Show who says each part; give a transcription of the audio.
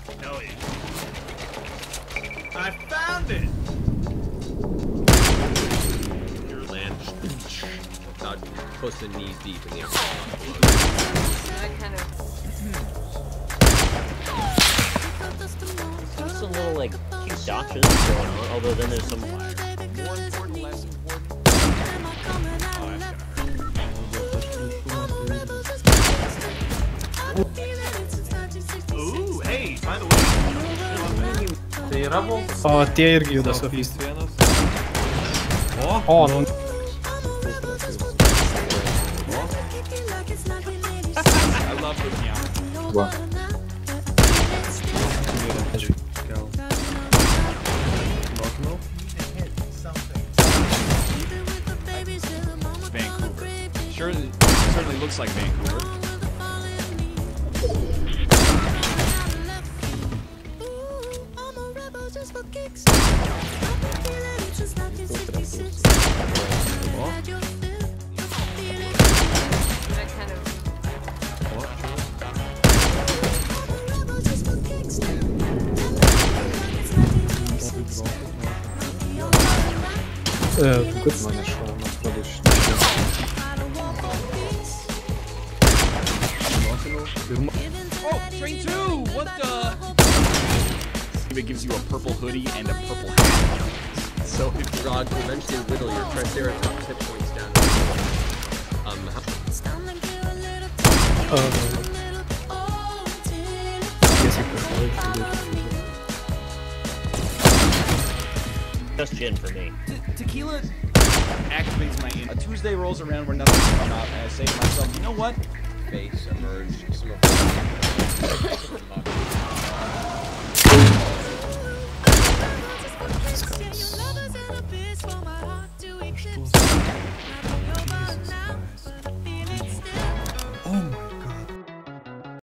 Speaker 1: No, I found it.
Speaker 2: Your land about close to knees deep in the air.
Speaker 3: That kind of.
Speaker 4: There's some little like cute dodges going on, although then there's some
Speaker 5: More important, less important.
Speaker 1: Ooh, hey, by the way.
Speaker 6: Tai yra buvo?
Speaker 7: O tie irgi juda sofistai. O, nu.
Speaker 5: I love this now.
Speaker 6: Va.
Speaker 5: Vancouver. Sure, certainly looks like Vancouver.
Speaker 3: That kind of.
Speaker 6: Good мене що, насправді ж
Speaker 5: Oh, train 2! What the? It gives you a purple hoodie and a purple hat.
Speaker 2: So if God to eventually whittle your Triceratops hit points down.
Speaker 4: just gin for me.
Speaker 5: Tequila activates my A Tuesday rolls around where nothing's come out, and I say to myself, you know what? Face emerged.